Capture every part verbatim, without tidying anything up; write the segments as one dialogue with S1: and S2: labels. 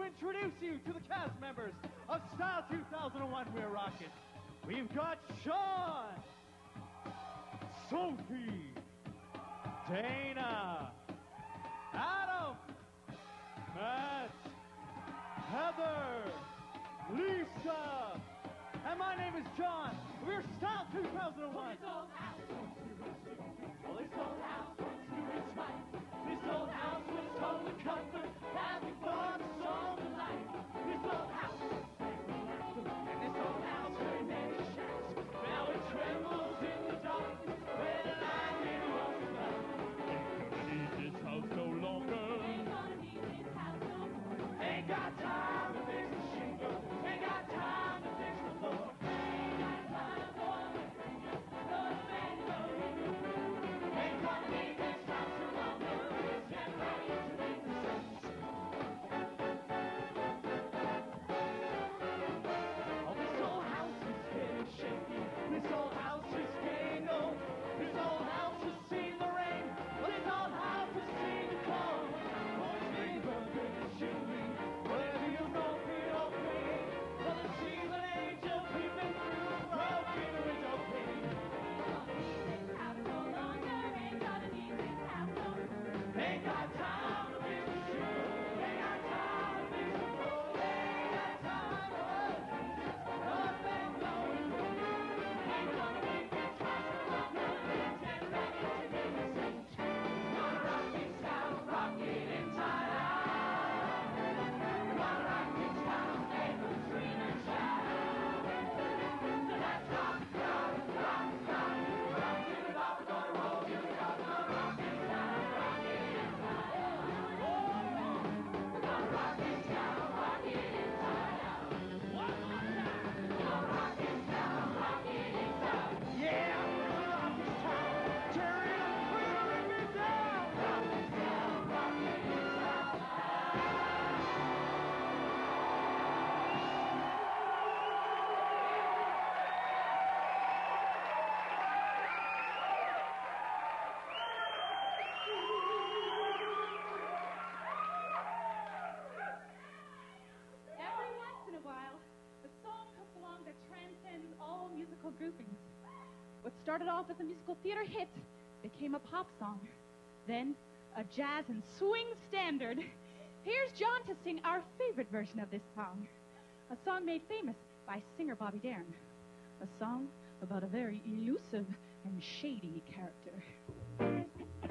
S1: introduce you to the cast members of Style two thousand one We're Rockin'. We've got Sean, Sophie, Dana, Adam, Matt, Heather, Lisa, and my name is John. We're Style two thousand one. This old house wants to be stupid. Well, this old house wants to be right. This old house was told to comfort, having fun, song of life. This old house is and this old house very many shacks. Now it trembles in the dark when the lightning runs by. Ain't gonna need this house no longer. Ain't gonna need this house no more. Ain't got time to fix the shingle. Ain't got time to fix the floor. Ain't got time for the no man, no you. Ain't gonna need this house no longer. It's getting ready to make the sense. Oh, this old house is getting shaky. This old house is getting old. This old house has seen the rain. This old house has seen the cold. Oh, it's been burning and shooting. Whether you know it or pain. Well, the season angel peeping through broken window pane. Ain't got time to fix the shoe. Ain't got time to fix the floor. Ain't got time for nothing going on. Ain't gonna make this house longer. It's getting ready to make a scene. Gonna rock this town, rock it inside out. Gonna rock this town, make them scream and shout. Let's rock, rock, rock, rock, rock to the rock, we're gonna roll to the rock. Gonna rock this town, rock it inside out. Gonna rock this town, rock it inside out. One more time. Gonna rock this town, rock it inside. Yeah, we're gonna rock this town. Turn it up, we're gonna rip it down. Rock this town, rock it inside.
S2: Every once in a while, a song comes along that transcends all musical groupings. What started off as a musical theater hit became a pop song, then a jazz and swing standard. Here's John to sing our favorite version of this song, a song made famous by singer Bobby Darin, a song about a very elusive and shady character.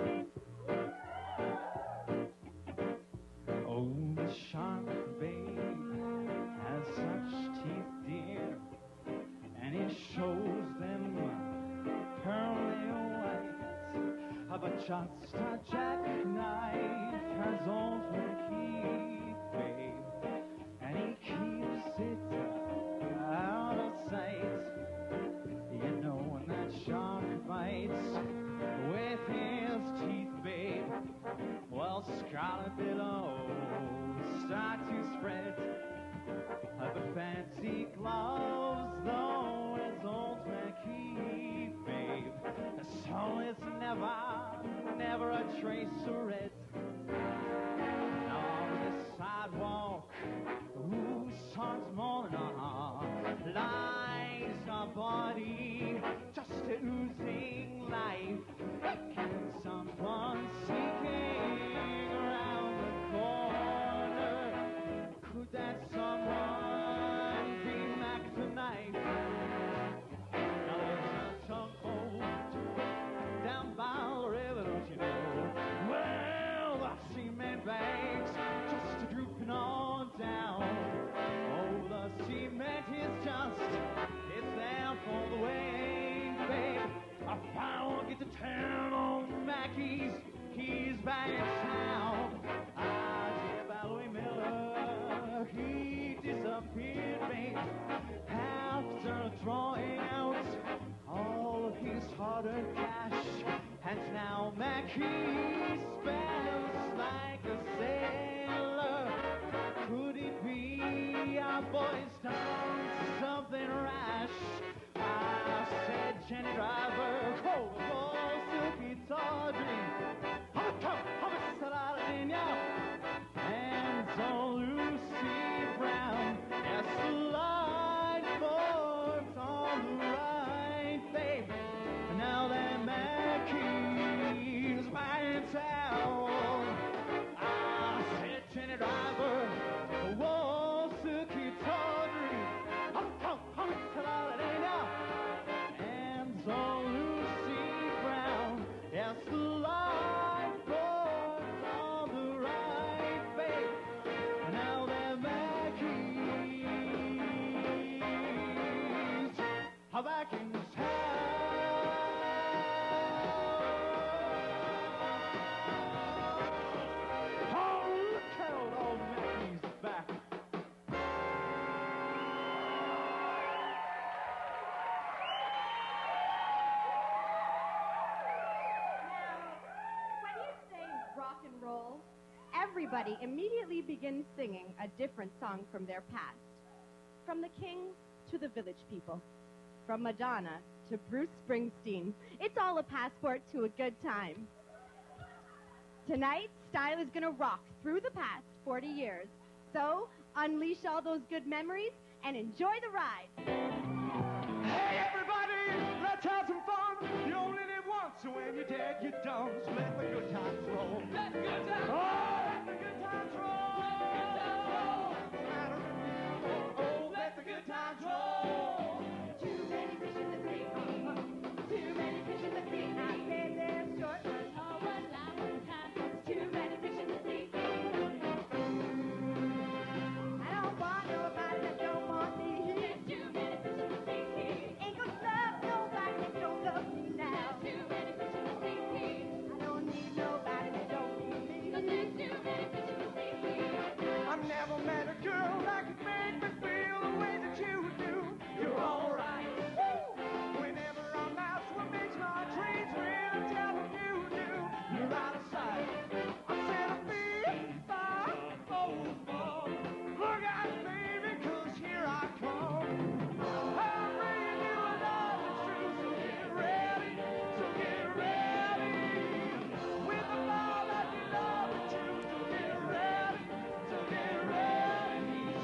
S1: Oh, the shark babe has such teeth, dear, and it shows them pearly white. But just a jackknife has old McKee, babe, and he keeps it out of sight. You know when that shark bites with his teeth, babe, well, scarlet billows start to spread. Uh, the fancy gloves, though, is old McKee, babe. So it's never, never a trace of red. Now on this sidewalk, whose sun's morning on, lies a body just oozing life. Can someone seeking around the corner? Could that someone be Mac tonight? Now there's a tugboat down by the river, don't you know? Well, the cement bags just drooping on down. Oh, the cement is just, it's there for the way, babe. I finally want to get to town on Mackey's. He's back in town. I did about Louis Miller. He disappeared, babe, after throwing out all of his hard-earned cash. And now Mackey spends like a sailor. Could it be our boy's done something rash? I said, Jenny Driver, cold balls, silky tawdry. I'm a come, I'm a salad in ya. And so Lucy
S3: everybody immediately begins singing a different song from their past. From the king to the village people. From Madonna to Bruce Springsteen. It's all a passport to a good time. Tonight, style is going to rock through the past forty years. So, unleash all those good memories and enjoy the ride.
S1: Hey everybody, let's have some fun. You only live once, so when you're dead, you don't. So let the good times roll. Let the good times roll. Oh, let the good times roll. Let the good times roll.
S3: Too many fish in the sea. Too many fish in the sea. I say they're short, but oh, one life one time. Too many fish in the sea. I don't want nobody that don't want me. There's too many fish in the sea. Ain't gonna love nobody that don't love me now. There's too many fish in the sea. I don't need nobody that don't need me. 'Cause there's too many fish in the sea.
S1: I've never met a girl that could make me feel the way that you do. You're alright. Whenever I'm out, what makes my dreams real? Tell me you do. You're out of sight. I said a big far over. Look out, baby, 'cause here I come. I'm bringing you a love that's true, so get ready, so get ready. With the love that you love and choose, so get ready, so get ready.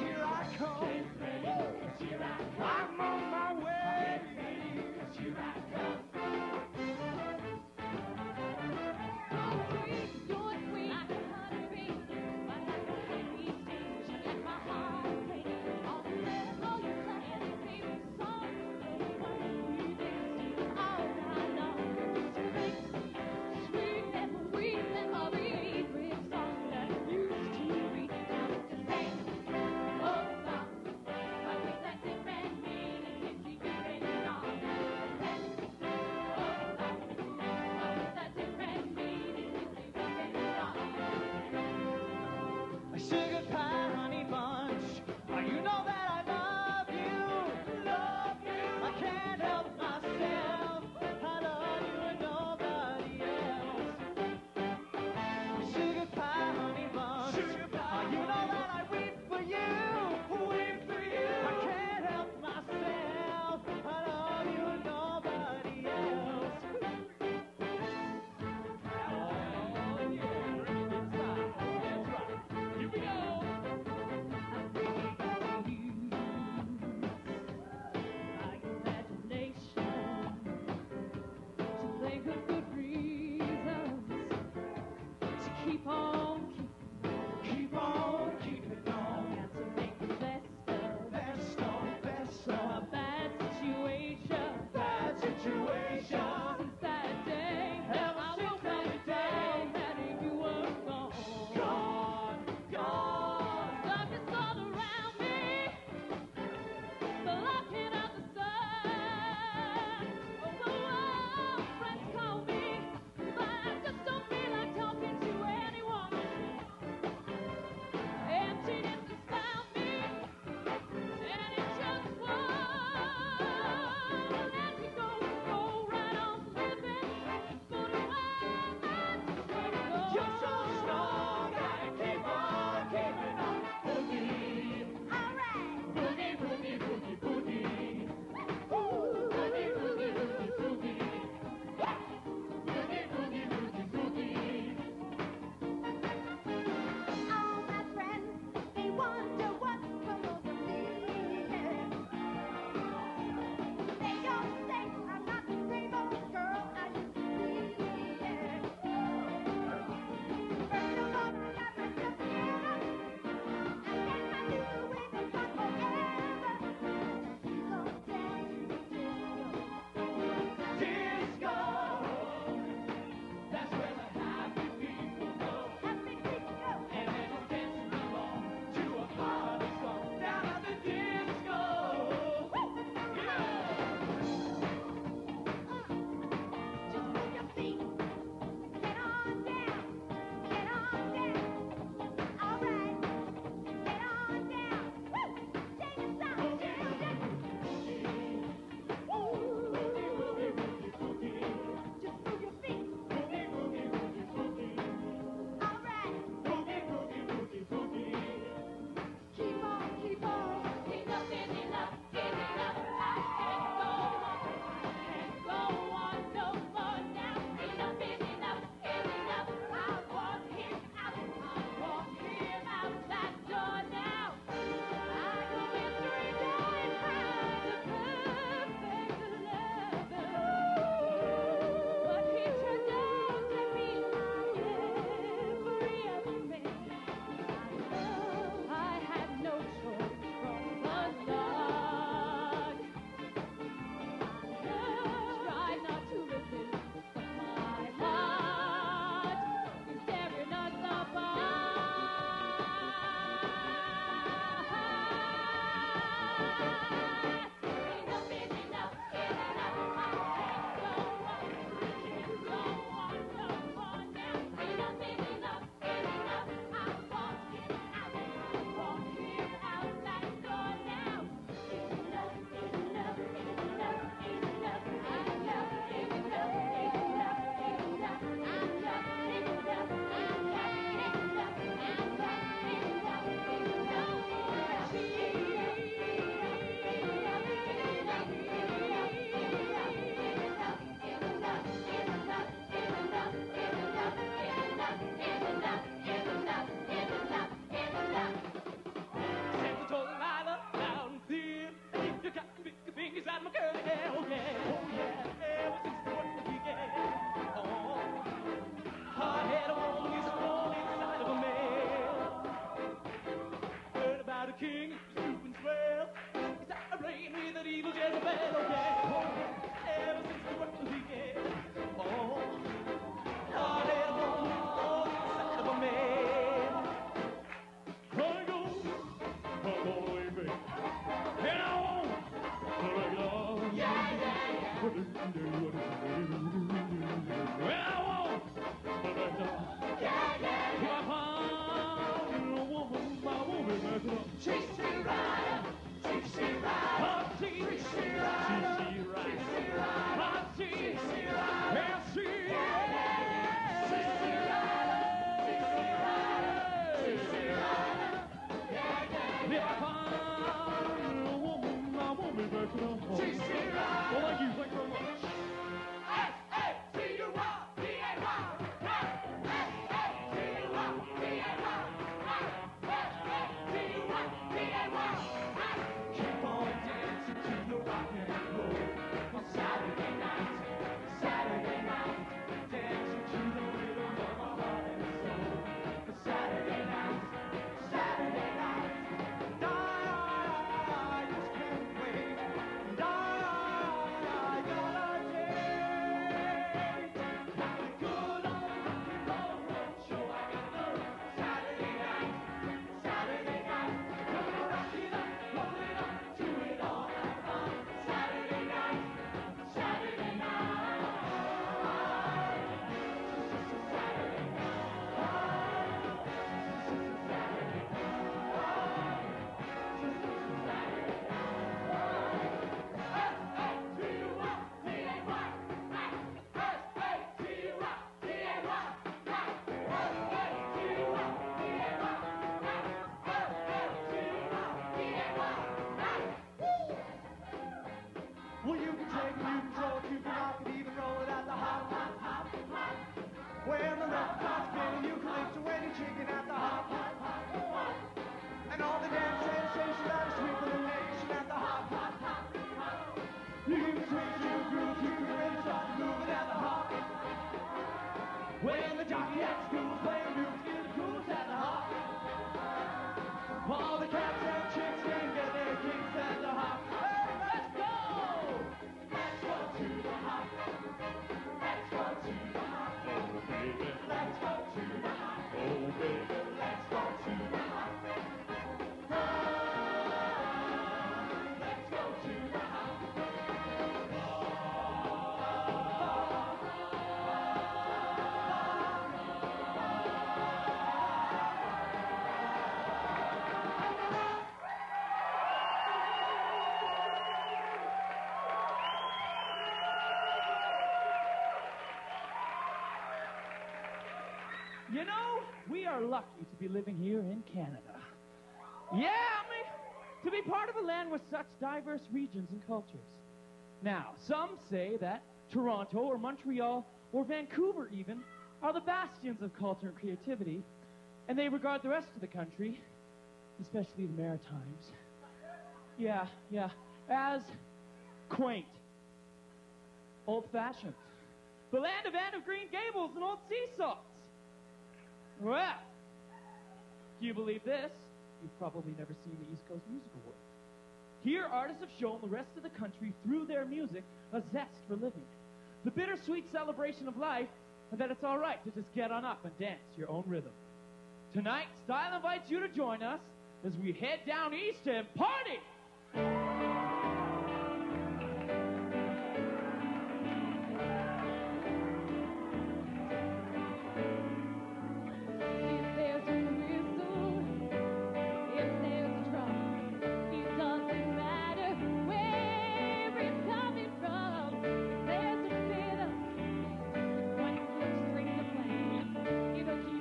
S1: You know, we are lucky to be living here in Canada. Yeah, I mean, to be part of a land with such diverse regions and cultures. Now, some say that Toronto or Montreal or Vancouver even are the bastions of culture and creativity, and they regard the rest of the country, especially the Maritimes, yeah, yeah, as quaint, old-fashioned, the land of Anne of Green Gables and old seesaws. Well, do you believe this? You've probably never seen the East Coast musical world. Here, artists have shown the rest of the country through their music a zest for living, the bittersweet celebration of life, and that it's all right to just get on up and dance your own rhythm. Tonight, Style invites you to join us as we head down east and party!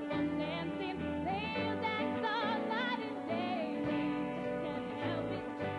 S3: Dancing, they'll dance all night and day. Just can't help it.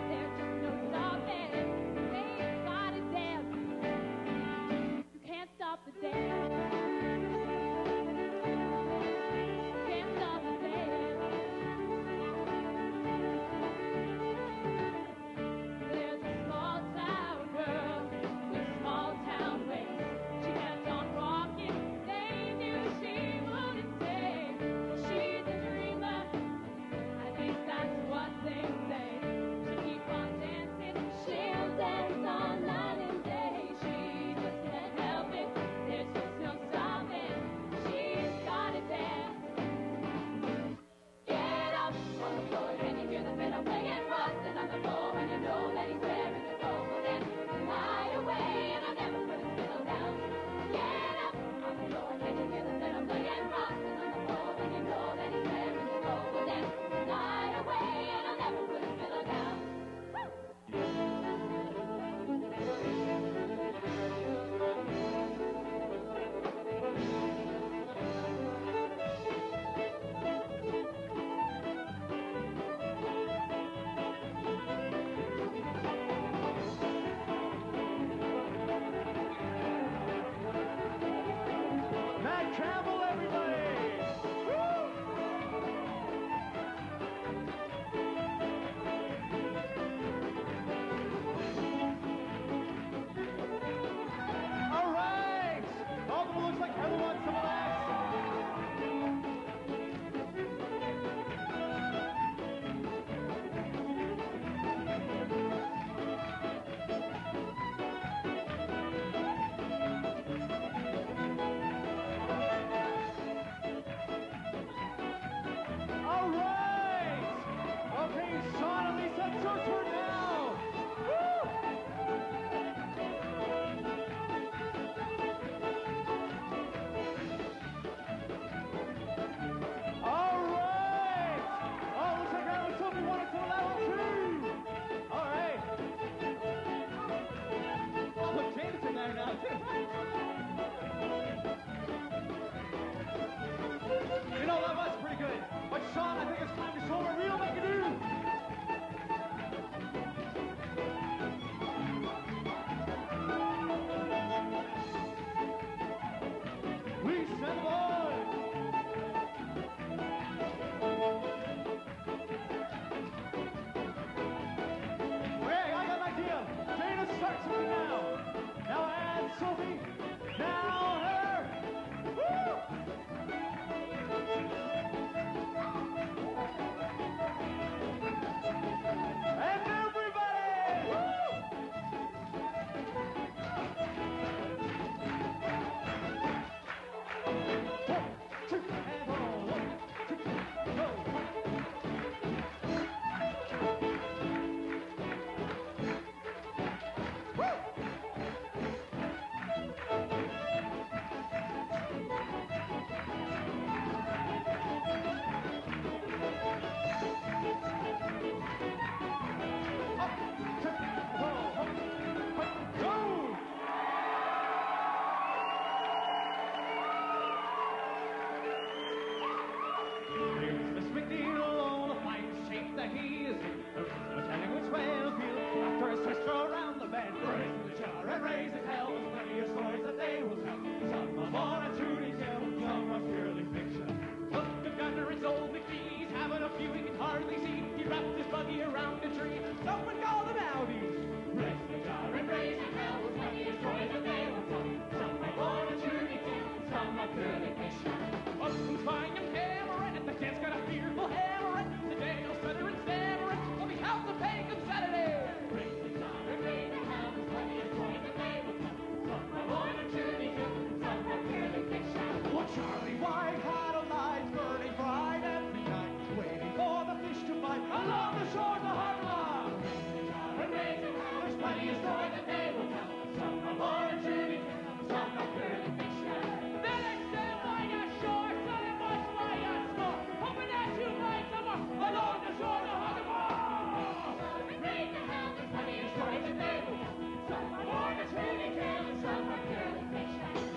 S1: Up and call the Maldives.
S4: Raise the jar and raise the hell, twenty toys and they will come. Some are born a truly king, some are purely fish.
S1: Up and find them hammering, and the kid's got a fearful hammering. The day will stutter and stammering, so we have to pay come Saturday.
S4: Raise the jar and raise the hell, twenty toys and they will come. Some are born a truly king, some are purely fish.
S1: Well, Charlie White had a light burning bright every night, waiting for the fish to bite along the shores of Harlem.
S4: And raise the hell, there's plenty of toys and they will come. Some are born a truly king, some are purely fish.
S1: The next day lying ashore, selling much like a score, hoping that you find someone along the shores of Harlem.
S4: And raise the hell, there's plenty of toys and they will come. Some are born a truly king, some are purely fish.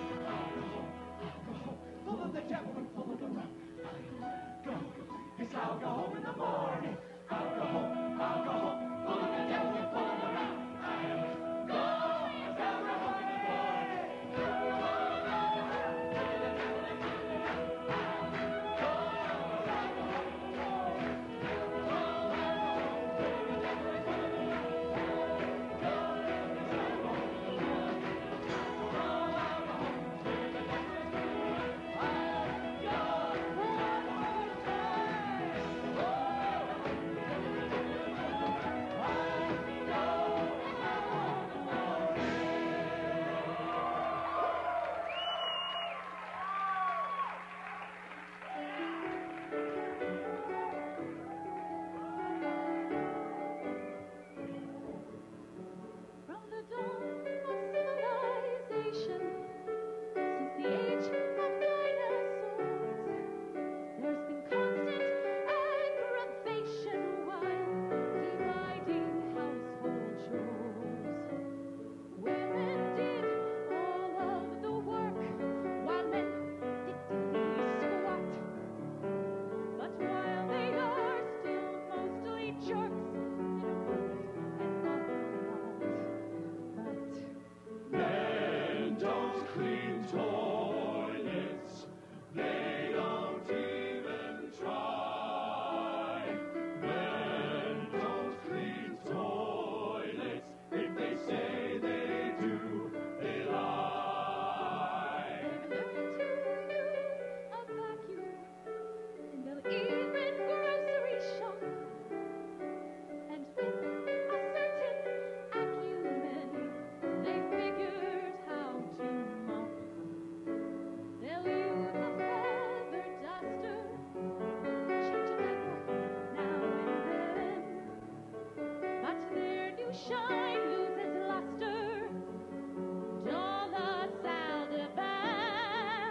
S1: Full of the devil and full of the rum. Go, yes, I'll go home in the morning. I'll go home, I'll go home. Full of the devil and full of the rum. I'll go, yes, I'll go home in the morning.
S2: From the dawn of civilization, since the age of dinosaurs, there's been constant aggravation while dividing household chores. Women did all of the work while men did squat. But while they are still mostly jerks in a booth and on the lot, but
S1: Men don't clean toilets. They don't even try. Men don't clean toilets. If they say they do, they lie.
S2: they've learned to use a vacuum, and they'll even grocery shop. And with a certain acumen, they figured how to mop. They'll use a feather duster, change a diaper now and then. But their new shine loses luster. Dollar Saldivan.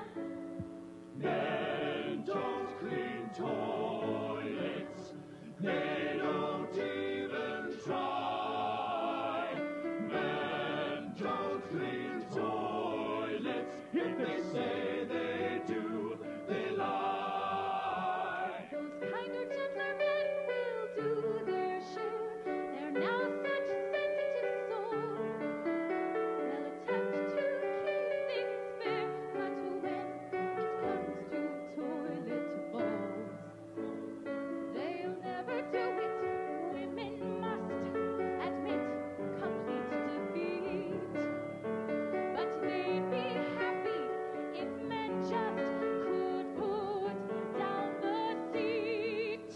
S1: Men don't clean toilets. They don't even try. Men don't clean toilets. If they say they do, they lie.
S2: Those kinder, gentler men will do their share. They're now such sensitive souls. They'll attempt to keep things fair, but when it comes to toilet bowls, they'll never do it. Women must admit complete defeat. But they'd be happy if men just could put down the seat.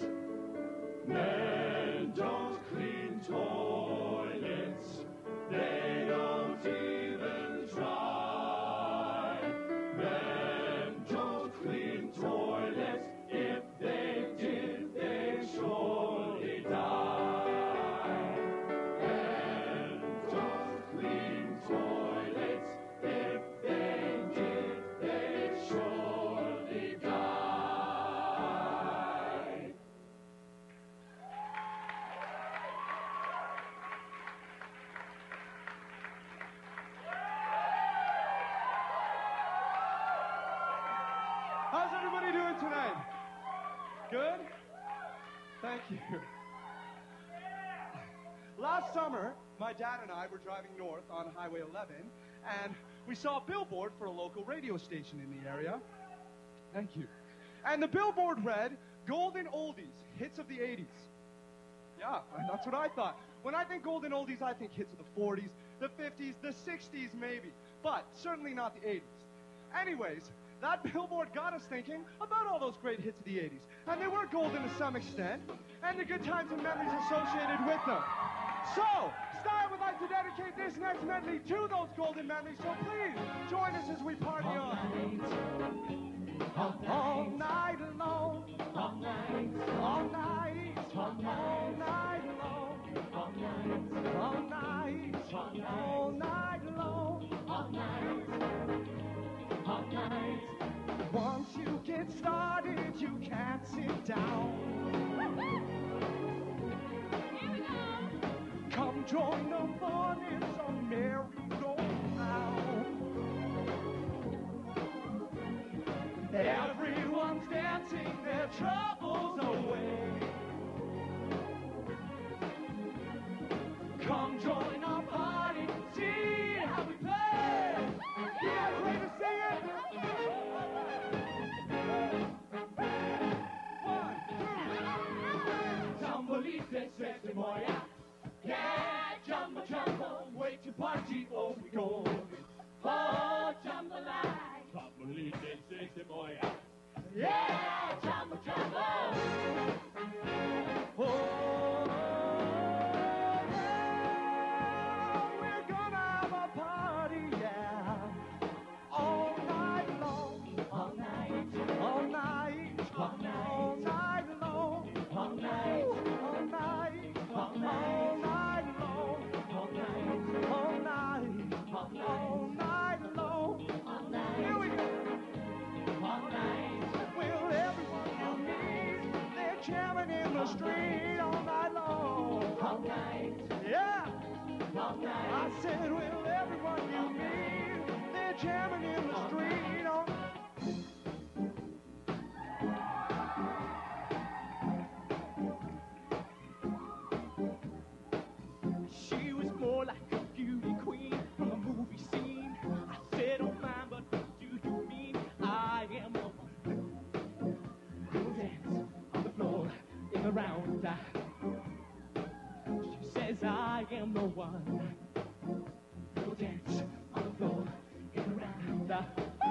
S1: Men don't clean toilets. They don't even try. Men don't clean toilets. If they did, they'd surely die. Men don't clean toilets. If they did, they'd surely die. How's everybody doing tonight? Good? Thank you. Last summer, my dad and I were driving north on Highway eleven, and we saw a billboard for a local radio station in the area. Thank you. And the billboard read, Golden Oldies, Hits of the eighties. Yeah, that's what I thought. When I think golden oldies, I think hits of the forties, the fifties, the sixties maybe, but certainly not the eighties. Anyways, that billboard got us thinking about all those great hits of the eighties, and they were golden to some extent, and the good times and memories associated with them. So, Style would like to dedicate this next medley to those golden memories, so please join us as we party on.
S4: All night,
S1: All night long,
S4: all night,
S1: all night,
S4: all
S1: all
S4: night,
S1: night long,
S4: all night,
S1: all night, all night long,
S4: all night, all night.
S1: Once you get started, you can't sit down.
S2: Here we go.
S1: Come join the mornings on merry-go-round. Everyone's dancing their troubles away. Come join our party, see how we play. You guys ready to sing it? One, two.
S4: Tumbleese, sexy boy, yeah. Yeah, jumbo, jumbo, wait to party, oh, we go. Oh, jambalaya. Tumbleese, sexy boy, yeah. Yeah, jumbo, jumbo.
S1: Oh, yeah, we're gonna have a party, yeah. All night long,
S4: All night,
S1: all night,
S4: all night,
S1: all night long,
S4: all night,
S1: all night,
S4: all
S1: all
S4: night,
S1: night long,
S4: all night,
S1: all night,
S4: all night,
S1: all night long.
S4: all
S1: Here we
S4: night,
S1: go.
S4: all night,
S1: Will everyone you meet, they're jamming in the street all night long.
S4: all night,
S1: Yeah.
S4: all night.
S1: I said, will everyone you meet, they're jamming in the street on... She was more like a beauty queen from a movie scene. I said, oh man, but what do you mean? I am the one who'll dance on the floor in the round. She says, I am the one who'll dance on the floor in the round.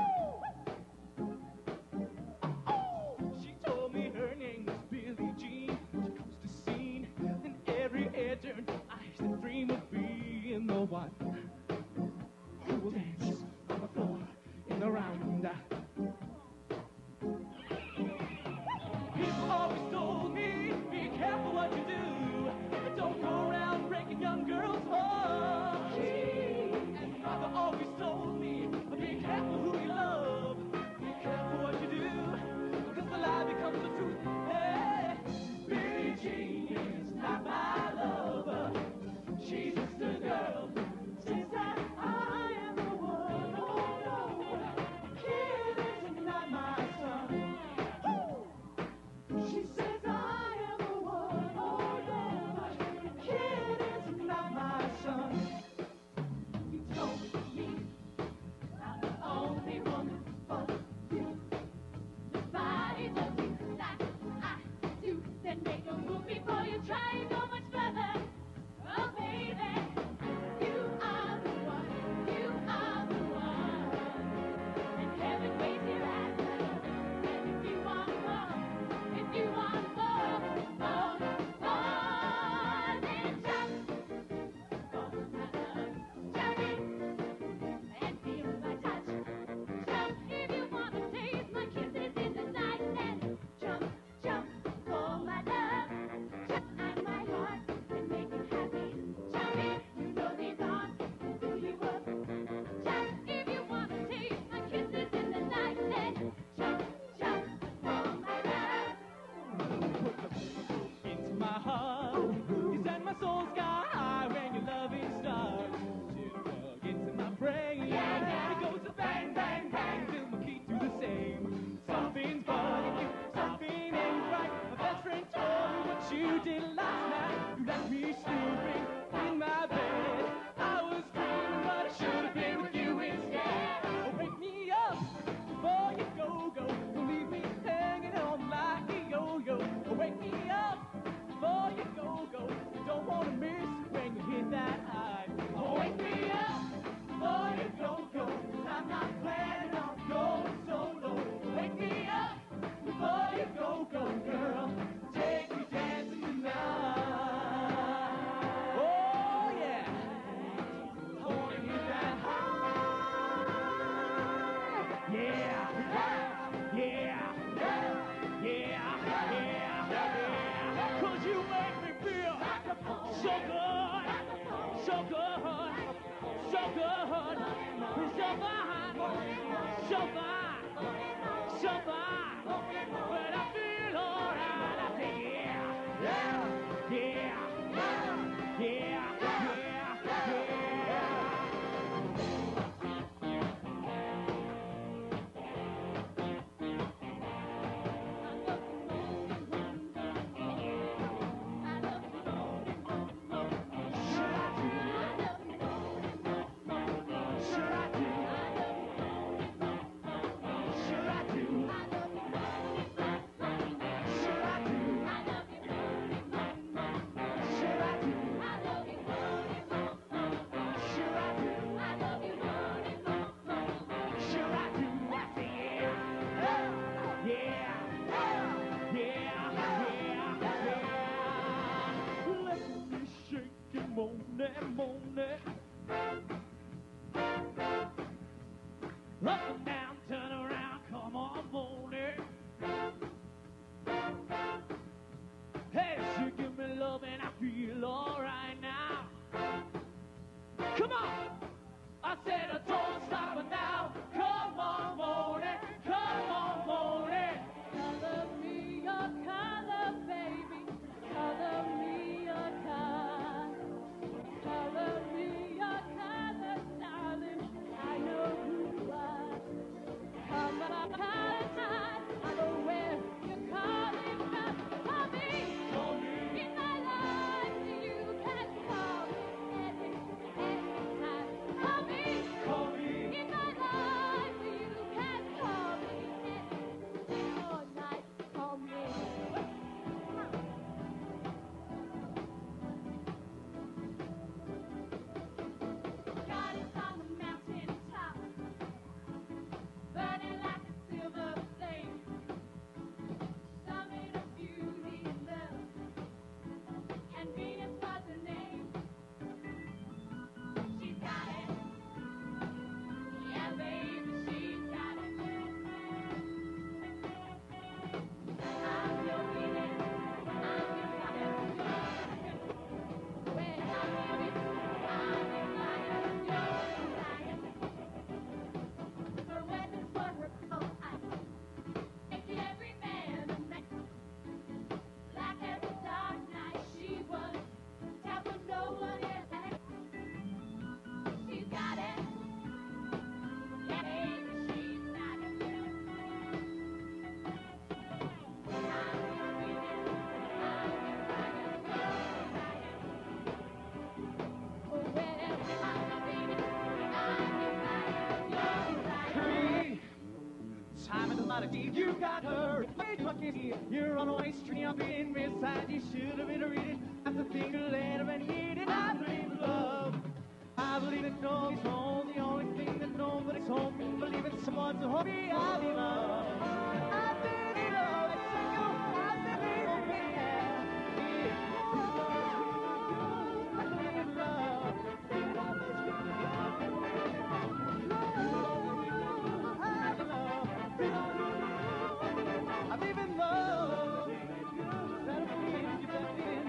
S1: She told me her name was Billie Jean. She comes to scene, and every hair turned. I used to dream of being the one who will dance on the floor in the round. People always told me, be careful what you do. Don't go around breaking young girls' hearts. And mother always told me, be careful who you love. Be careful what you do, because the lie becomes the truth. Hey, Billie Jean is not my lover. She's just a girl. Says that I am the one. Oh no, kid is not my son. She says I am the one. Oh no, kid is not my son.
S4: You told me I'm the only woman for you.
S2: Nobody does you like I do. Then make a move before you try and go much further. Oh, baby, you are the one. You are the one. And heaven waits here at the door. And if you want more, if you want more, more, more, then jump for my love. Jump in and feel my touch. Jump if you want to taste my kisses in the night. And jump, jump for my love. Jump at my heart and make it happy. Jump in, you know these arms will fill you up. Jump if you want to taste my kisses in the night. And jump, jump for my love.
S1: Into my heart, you set my soul sky high when your loving starts to plug into my brain. It goes a bang, bang, bang till my feet do the same. Something's bugging you, something ain't right. My best friend told me what you did last night. You left me sleeping in my bed. I was dreaming, but I should have been with you instead. Oh, wake me up before you go, go. Don't leave me hanging on like a yo-yo. Oh, wake me up before you go, go.
S4: so good, so good, so fine, so fine, so fine. But I feel alright. I say yeah, yeah, yeah, yeah, yeah, yeah. Up and down, turn around, come on, moan it. Hey, she give me love and I feel alright now. Come on! I said I don't stop it now. Come on, moan it. Come on, moan it.
S2: Color me your color, baby. Color me your color. Color me your color, darling. I know who you are. Come on, color time. I know where you're calling from. Call me. In my life, you can call me any, anytime. Call me. In my life, you can call me any day or night. Call me. God is on the mountain top, burning like a silver flame. Summit of beauty and love, and Venus was her name. She's got it, yeah, baby, she's got it. I'm your Venus, I'm your fire, when I'm your I'm your fire, your desire. Her weapons were her cold eyes, making every man a man. Black as a dark night, she was tough when no one else had. She's got it, yeah, baby, she's got it. I'm your Venus, I'm your fire, your desire. Oh, well, I'm your Venus, I'm your fire, your desire.
S4: Time and a lot of deep, you got her. Wait, look at me. You're on a way street, I'm in beside you. Should have been reading. Have to think a letter and read it. I believe in love. I believe in nobody's home. The only thing that nobody's home is believe in someone to hold me. I believe in love. I believe in love. It's single. I believe in yeah. I believe in love. I believe in love. That'll be it. Give that in.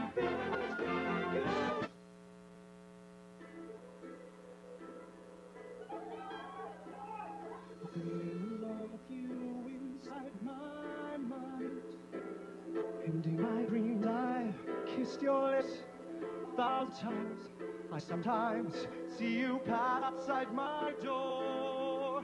S4: Feeling love of you inside my mind. And in my dreams I've kissed your lips a thousand times. I sometimes see you pass outside my door.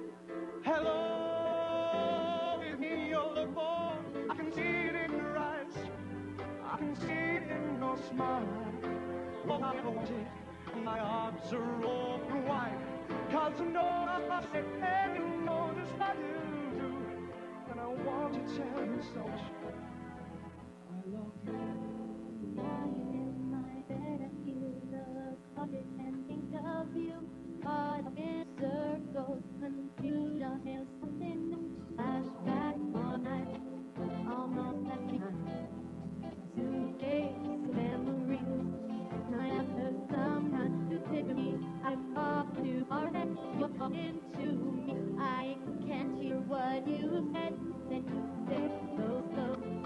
S4: Hello, is me you're looking for? I can see it in your eyes. I can see it in your smile. All I wanted, my arms are open wide. Cause you know I said, hey, you know just what you do. And I want to tell you so much. I love you.
S3: Lying in my bed, I feel the coffee and think of you. Caught up in circles, confusion, and something new. Flashback all night, almost left behind. Suitcase memories, night after some time. You said to me, I'm off to our head. You're talking to me. I can't hear what you said. Then you said, so, so.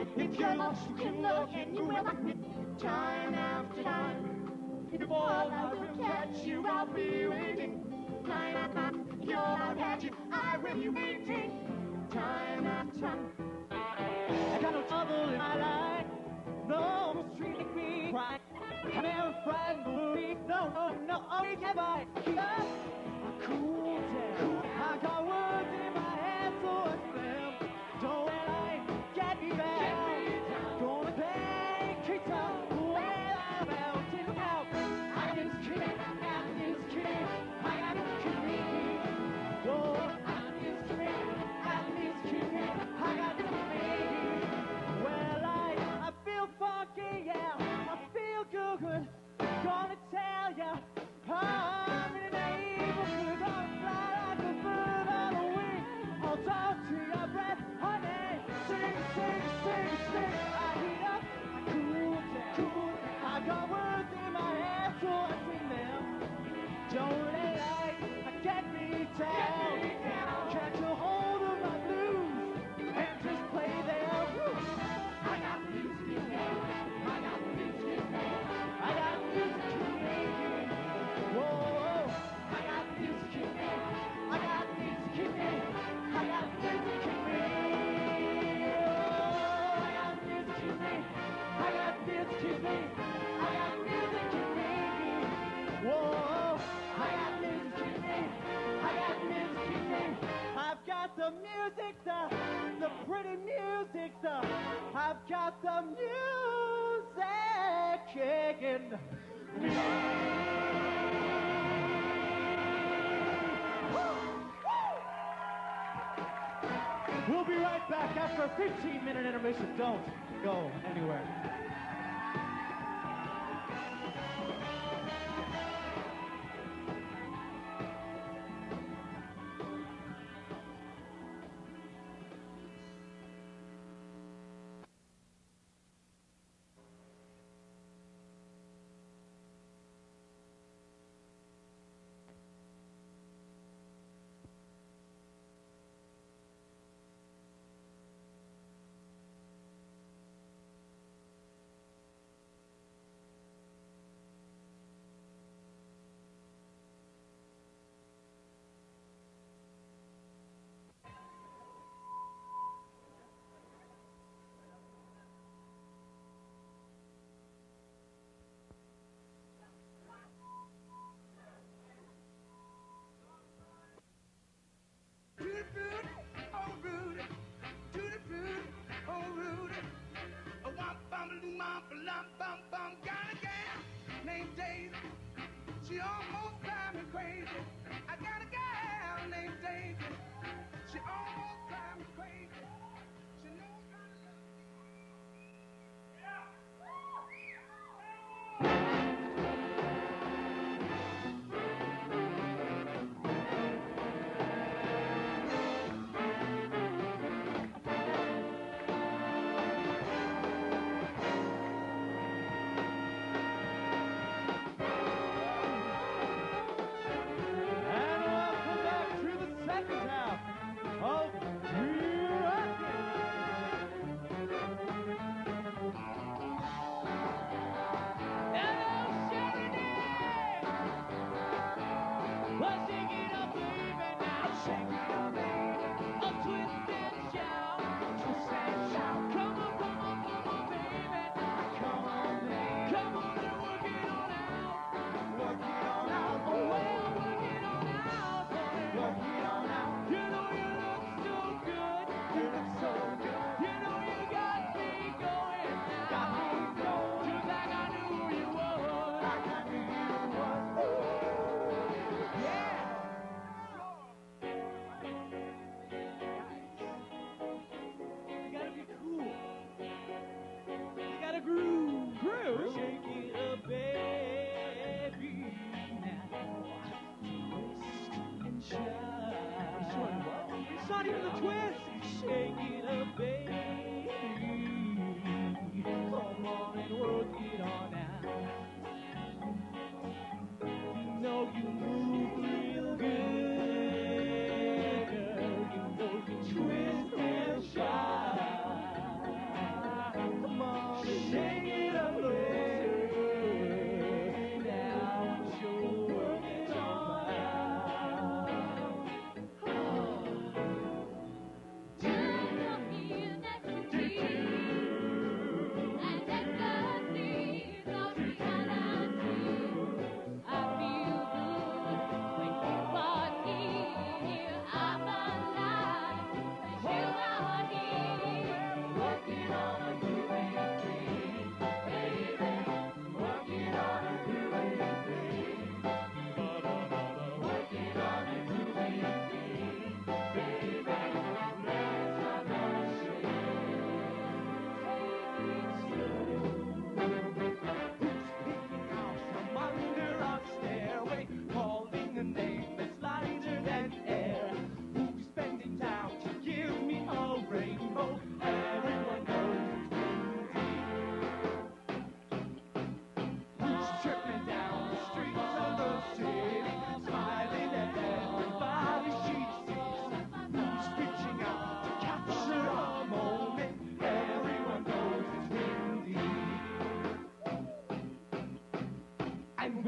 S3: If you're much can look and you will time after time. If you fall, I will catch you. I'll be waiting. Time after time. If you're not catching, I will be waiting. Time after time.
S1: I got no trouble in my life. No one's treating me right. I'm never frightened. No, no, no, only get by. Keep up. I cool down. I got words in my head, so I slam. Don't let life get me down. Gonna bang, kick up. Well, I'm melting out. I just can't. I just can't. I just can't. Whoa, I just can't. I just can't. I got to make. Well, I, I feel funky, yeah. I feel good. Gonna tell ya, I'm in the neighborhood. Gonna fly like a bird on the wing. I'll talk to your breath, honey. Sing, sing, sing, sing. I heat up, I cool down, cool. I got words in my head, so I sing them. Don't let life get me down. Catch a hold of my blues and just play them. I got music in me. I got music in me. I got music in me. Whoa, I got music in me. I got music in me. I got music in me. Oh, I got music in me. I got music in me. I got music in me. Whoa, I got music in me. I got music in me. I've got the music, the, the pretty music, the, I've got the music kicking me. We'll be right back after a fifteen minute intermission. Don't go anywhere.
S5: Named Daisy, she almost drives me crazy. I got a gal named Daisy, she almost drives me crazy. She knows how to love
S1: not even the twist. Shake it up, baby. Come on and work it on out. You know you move real good, girl. You know you twist and shout.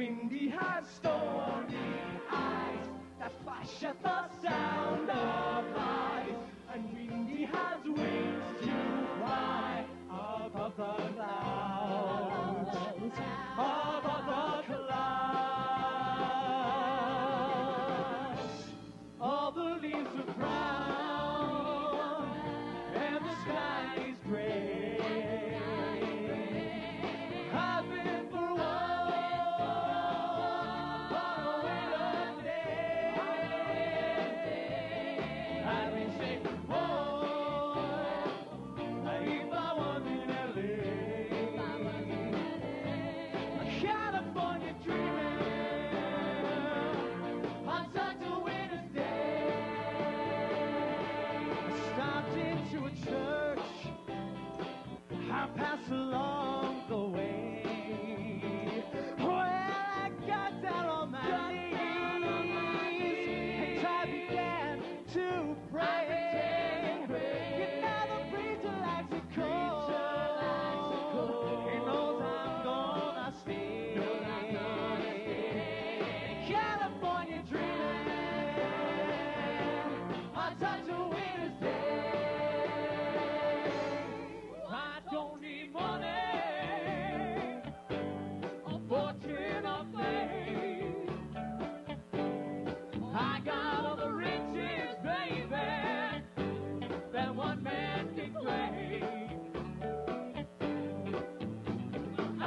S4: windy has stormy eyes that flash at the sound of lies. And windy has wings to fly above the clouds, above the clouds. All the leaves are brown and the sky is gray. I've been for a walk on a winter day. I've been saying, oh, if I was in L A, California dreaming on such a winter's day. I stopped into a church, I passed along the way. Well, I got down on my knees and I began to pray. You know the preacher likes it cold. He knows I'm gonna stay. California dreaming on such a winter's day. I don't need money or fortune or fame. I got all the riches, baby, that one man can claim. I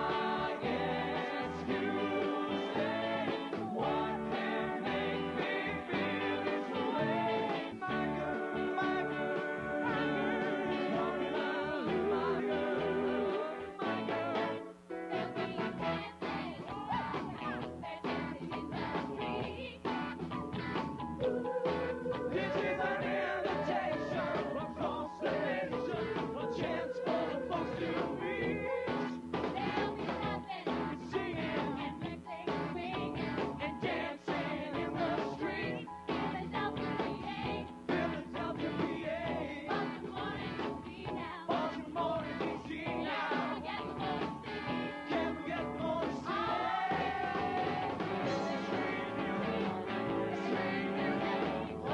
S4: ask you to say what can make me feel this way. My girl, my girl, my girl, my girl, my girl. This is an invitation from constellation, a chance for the folks to meet. Singing and dancing in the street. Philadelphia, P A, Baltimore, D C now. Can we get more to say? Street music, street music, oh,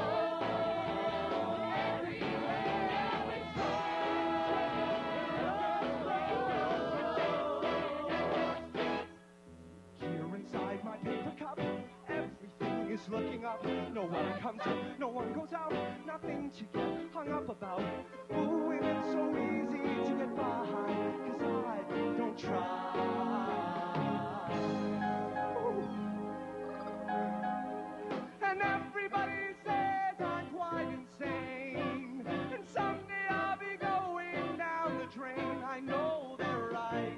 S4: everywhere we go. Here inside my paper cup, everything is looking up. No one comes in, no one goes out, nothing to get hung up about. Ooh, and it's so easy to get by, 'cause I don't try. Ooh. And everybody says I'm quite insane, and someday I'll be going down the drain. I know they're right,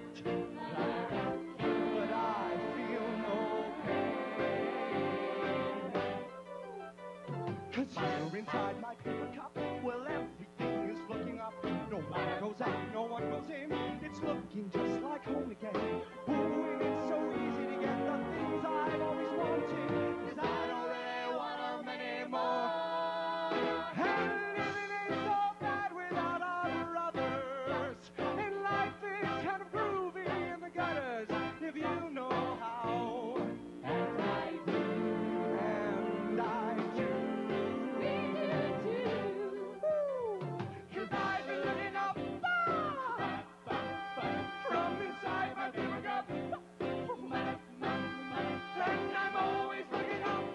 S4: but I feel no pain. 'Cause here inside my paper cup, well, everything is looking up. No one goes out, no one goes in. It's looking just like home again. Ooh, and it's so easy to get the things I've always wanted, 'cause I don't really want them anymore. And living ain't so bad without our brothers. And life is kind of groovy in the gutters, if you know how. And I do, and I do. Ooh, 'cause I've been looking up from inside my paper cup. And I'm always looking up.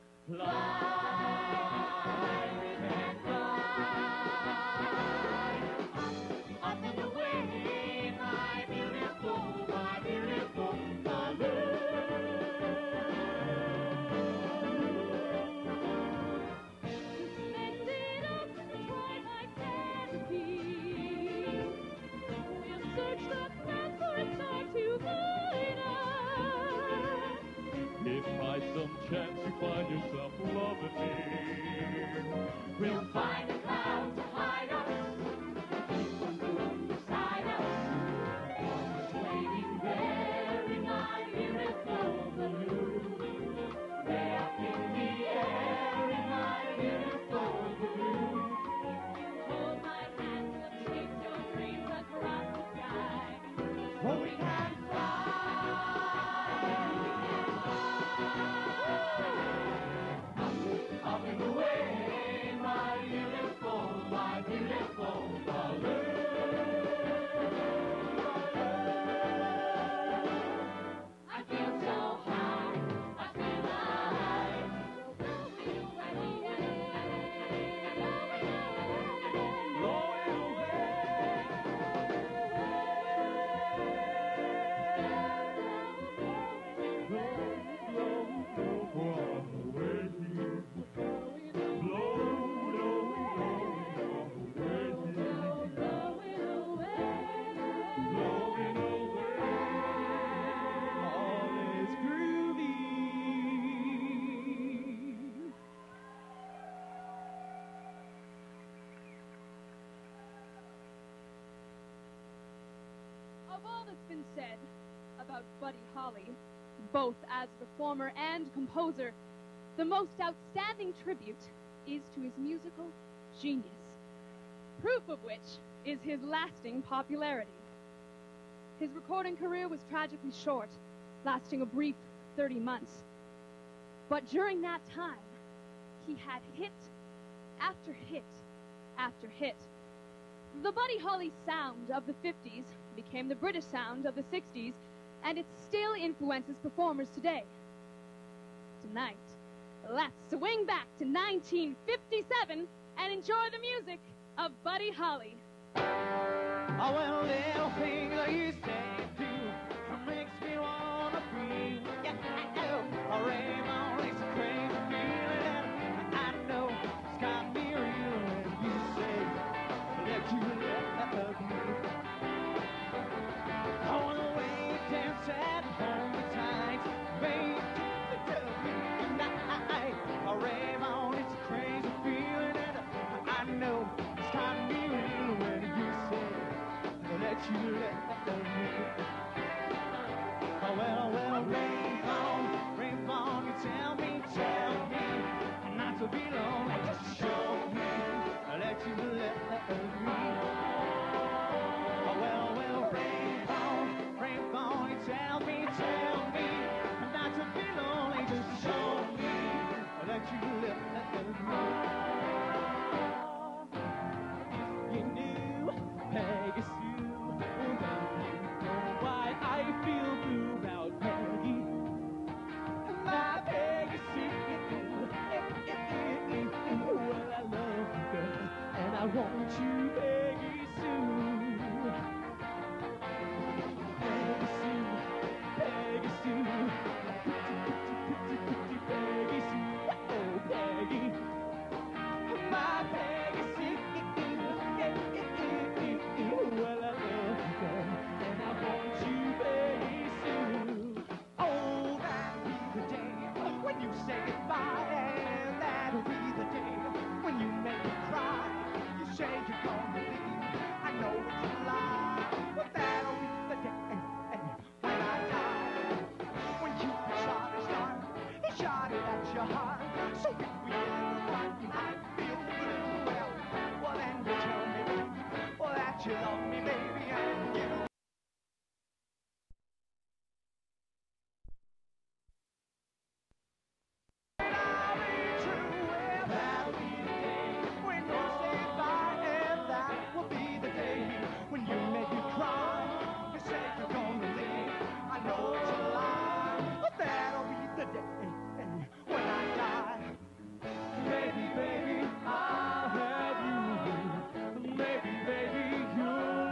S4: Fly, we can fly. Up and away, my beautiful, my beautiful
S2: Suspended up the twilight canopy. We'll search the ground for a star to guide us.
S4: If by some chance you find yourself loving me, we'll find a cloud to hide us, keep a moon beside us, always waiting there in my beautiful balloon. Way up in the air in my beautiful balloon.
S2: Hold my hand, let's take your dreams across the sky.
S4: Oh, we can fly.
S2: Of all that's been said about Buddy Holly, both as performer and composer, the most outstanding tribute is to his musical genius, proof of which is his lasting popularity. His recording career was tragically short, lasting a brief thirty months. But during that time, he had hit after hit after hit. The Buddy Holly sound of the fifties became the British sound of the sixties, and it still influences performers today. Tonight, let's swing back to nineteen fifty-seven and enjoy the music of Buddy Holly.
S1: Oh, well, little things that you say and do makes me wanna breathe. Yeah, I know. Oh, Raymond, it's a crazy feeling, and I know it's got me real when you say that you let me. Oh, the way you dance at home at times, baby, tonight. Oh, Raymond, it's a crazy feeling, and I know it's got me real when you say that you let me. Oh, well, well, rain on, rain on, you tell me, tell me, not to be lonely, just show me, that you let me. Oh, well, well, rain on, rain on, you tell me, tell me, not to be lonely, just show me, that you let me. You knew, Peggy Sue, why I feel blue about Peggy. My Peggy Sue, well, I love you, girl, and I want you, Peggy Sue. Peggy Sue, Peggy Sue, pretty, pretty, pretty, pretty Peggy Sue, oh, Peggy. My Peggy Sue, well, I love you, girl, and I want you, Peggy Sue. Oh, that'll be the day when you say goodbye, and that'll be the day when you make me cry. You say you're gonna leave, I know it's a lie, but that'll be the day when I die. When you shot his heart, he shot it at your heart. So if we ever fight and I feel blue, well, well then you tell me, baby, well that you love me, baby, and you. That'll be the day when you say goodbye, and that will be the day when you make me cry. You say you're gonna leave, I know it's a lie, but that'll be the day when I die. Baby, baby, I'll have you. Maybe, baby, you'll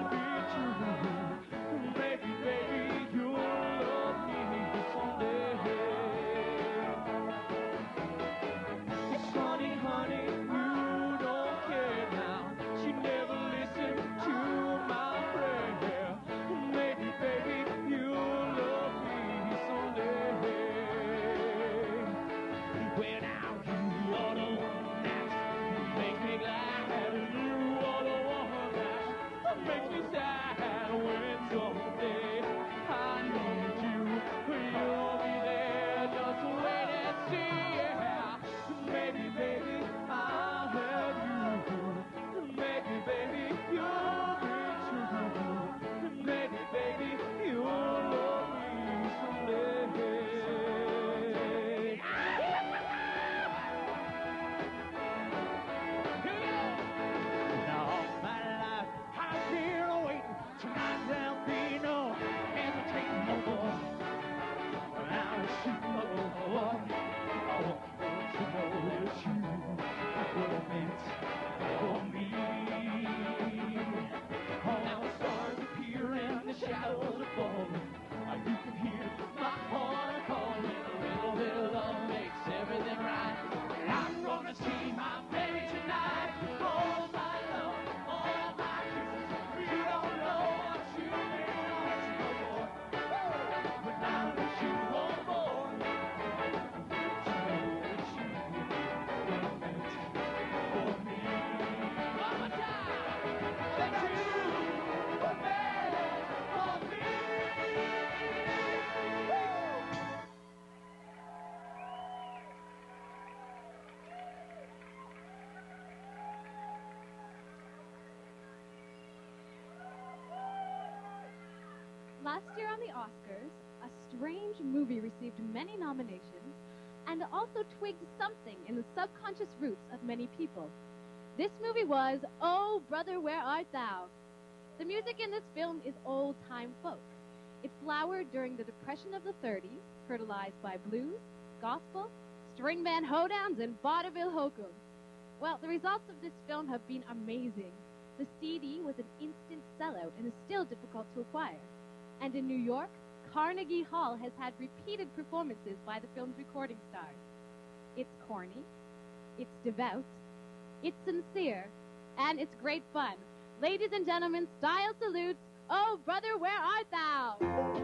S2: Last year on the Oscars, a strange movie received many nominations and also twigged something in the subconscious roots of many people. This movie was Oh, Brother, Where Art Thou? The music in this film is old-time folk. It flowered during the Depression of the thirties, fertilized by blues, gospel, string band hoedowns, and vaudeville hokum. Well, the results of this film have been amazing. The C D was an instant sellout and is still difficult to acquire. And in New York, Carnegie Hall has had repeated performances by the film's recording stars. It's corny, it's devout, it's sincere, and it's great fun. Ladies and gentlemen, style salutes, Oh, Brother, Where Art Thou?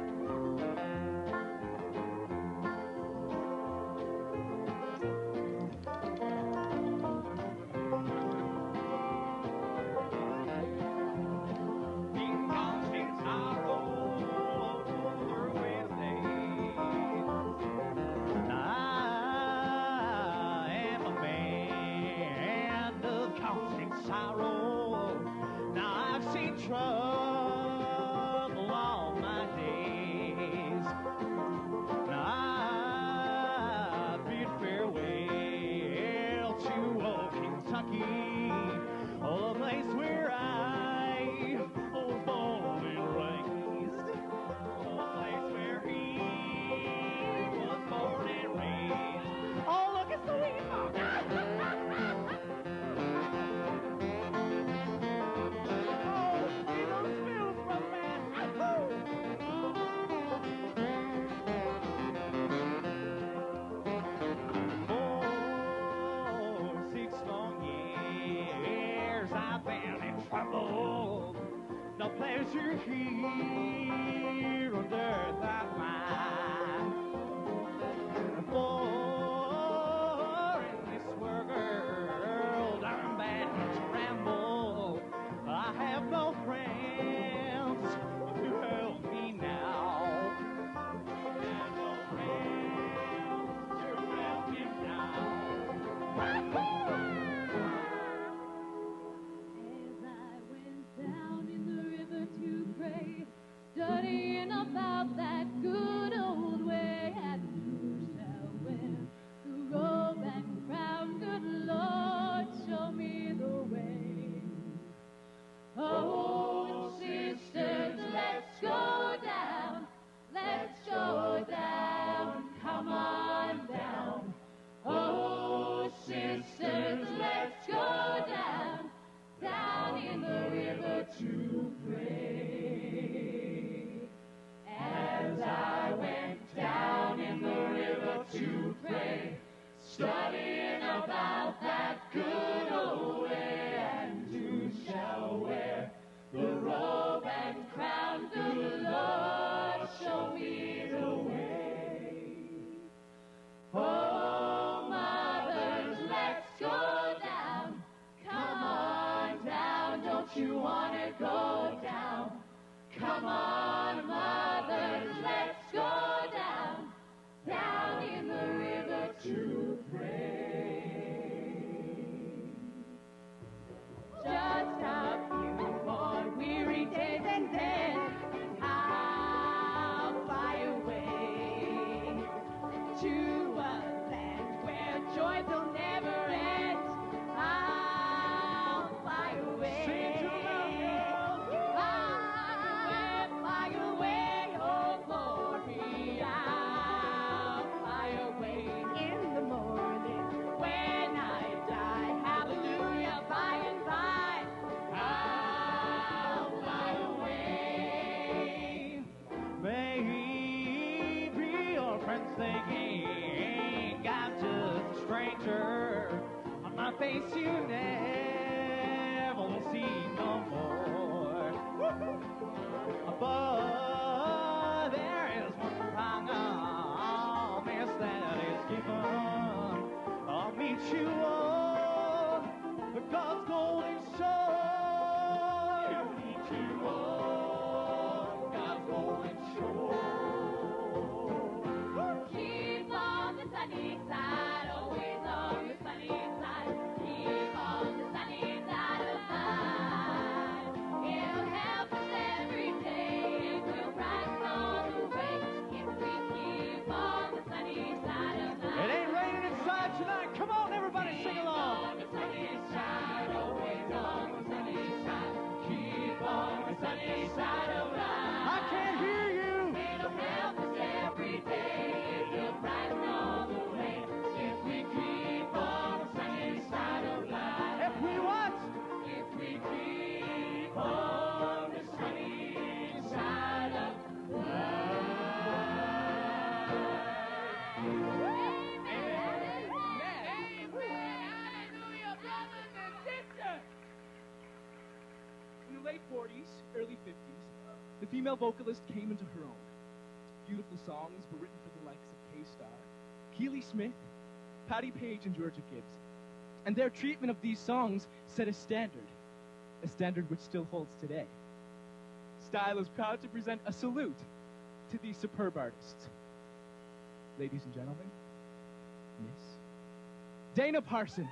S4: Trouble all my days. Now I bid farewell to old Kentucky, oh, the place where I was born and raised, oh, the place where he was born and raised. Oh, look, it's the wee mom. No pleasure here on earth I find. For in this world I'm bad to ramble. I have no friends to help me now. I have no friends to help me now.
S2: Studying about that good old way, and who shall wear the robe and crown? Good Lord, show me the way. Oh, sisters, let's go down, let's go down, come on down. Oh, sisters, let's go down, down in the river to pray. As I went down in the river to pray, studying about that good old way, and who shall wear the robe and crown? Good Lord, show me the way. Oh, mothers, let's go down, come on down, don't you want to go down? Come on, mothers, let's go down, down in the river to pray. Just a few more weary days and then I'll fly away to a land where joys will never end. I'll fly away. Sing to them, girls. I'll fly away.
S6: late forties, early fifties, the female vocalist came into her own. Beautiful songs were written for the likes of K-Star, Keely Smith, Patti Page, and Georgia Gibbs. And their treatment of these songs set a standard, a standard which still holds today. Style is proud to present a salute to these superb artists. Ladies and gentlemen, Miss Dana Parsons.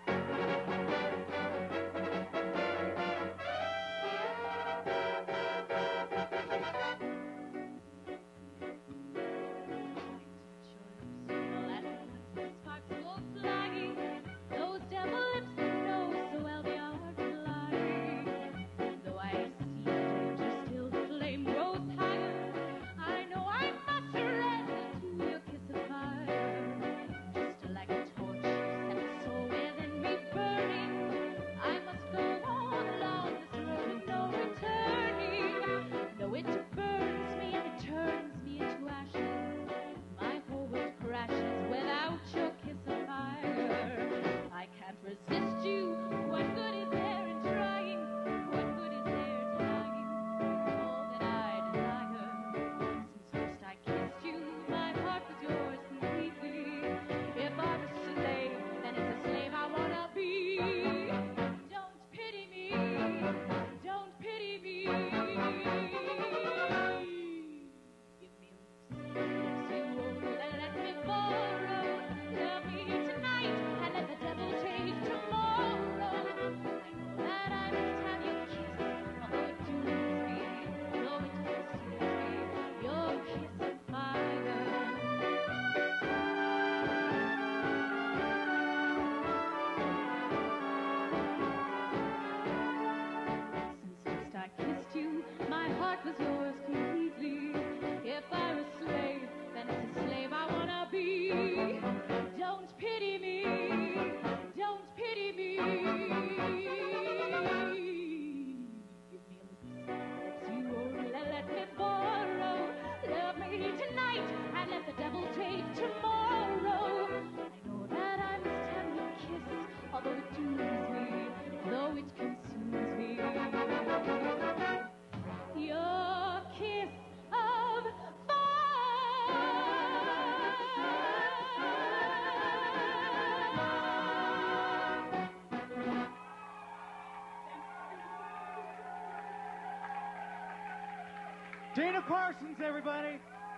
S1: Dana Parsons, everybody.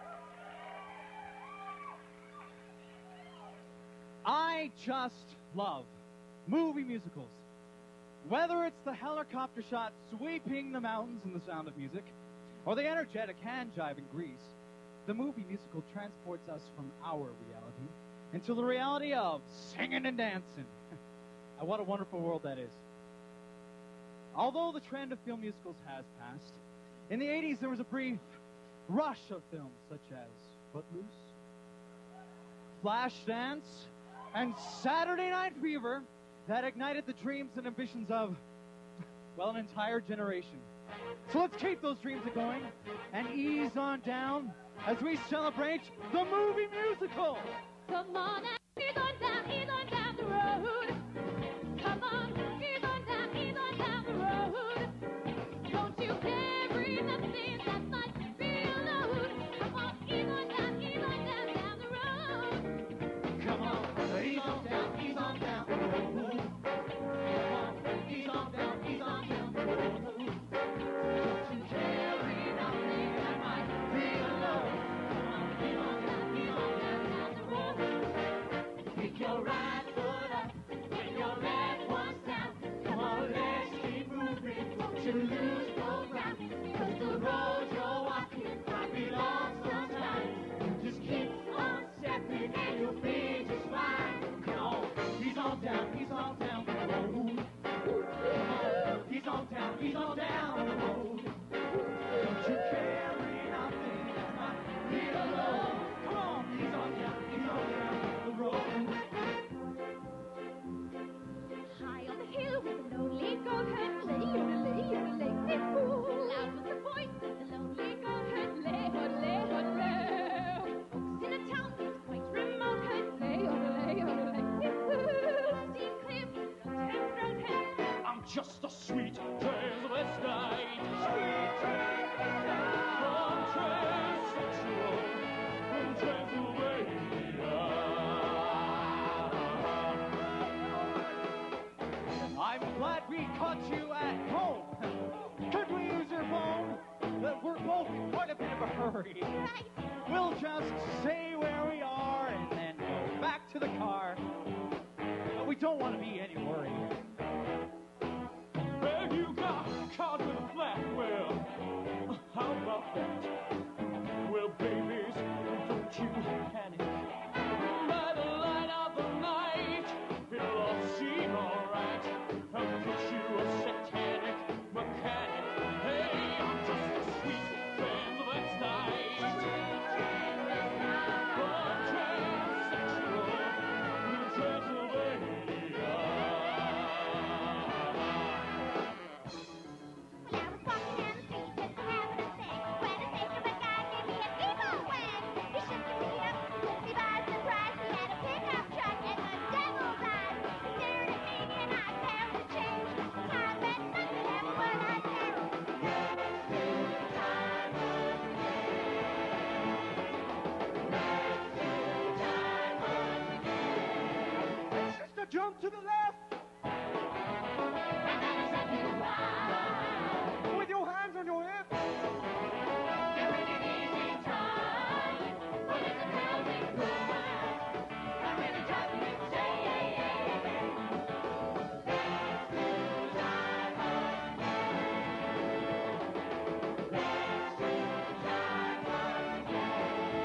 S1: I just love movie musicals. Whether it's the helicopter shot sweeping the mountains in the sound of music, or the energetic hand jive in Grease, the movie musical transports us from our reality into the reality of singing and dancing. And what a wonderful world that is. Although the trend of film musicals has passed, in the eighties there was a brief rush of films such as Footloose, Flashdance, and Saturday Night Fever that ignited the dreams and ambitions of, well, an entire generation. So let's keep those dreams going and ease on down as we celebrate the movie musical.
S2: Come on and ease on down, ease on down the road. Come on, ease on down, ease on down the road. Don't you carry nothing that might be a load. Come on, ease on down, ease on down, down the road.
S4: Come on, ease on down, ease on down the road. Come on, ease on down, ease on down the road. Don't you carry nothing that might be a load. Come on, ease on down, ease on down, down the road. Pick your right foot up and your left one's down. Come on, let's keep moving. Don't you lose no ground. 'Cause the road you're walking might be long sometimes. Just keep on stepping and you'll be just fine. Come on, he's on down, he's on down the road. Come on, he's on down, he's on down the road. Don't you carry nothing that might be a load. Come on, he's on down, he's on down the road.
S2: High on the hill with the lonely goatherd, lay, yodelay, yodelay, lay, fool. Loud was the voice of the lonely goatherd, lay, yodelay, yodelay. Folks in a town that's quite remote, heard, lay, yodelay, yodelay, lay, fool. Steep cliff, no ten, no ten.
S4: I'm just a sweet transvestite.
S1: you at home. Could we use your phone? Uh, We're both in quite a bit of a hurry.
S3: Right.
S1: We'll just say where we are and then go back to the car. But we don't want to be any worry.
S4: Well, you got caught with a flat. Well, how about that? Well, babies, don't you panic. By the light of the night, it'll all seem alright. I'll get you a satanic mechanic. Hey, I'm just a sweet transvestite. From transsexual Transylvania.
S3: Well, I was walking down the street just having a sec when a sailor guy gave me a evil whack. He shook me up, took me by surprise. He had a pickup truck and the devil's eyes. He stared at me and I failed to change. I bet nothing happened what I said. Let's do the time once again. Let's do the time once again.
S1: Sister, jump to the left
S3: And then I said goodbye.
S1: with your hands on your hips.
S3: Giving it easy try, but it's a healthy goodbye. I'm really driving me insane. Let's do time again. Let's do time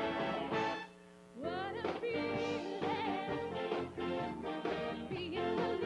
S3: again.
S2: What a feeling, being alive.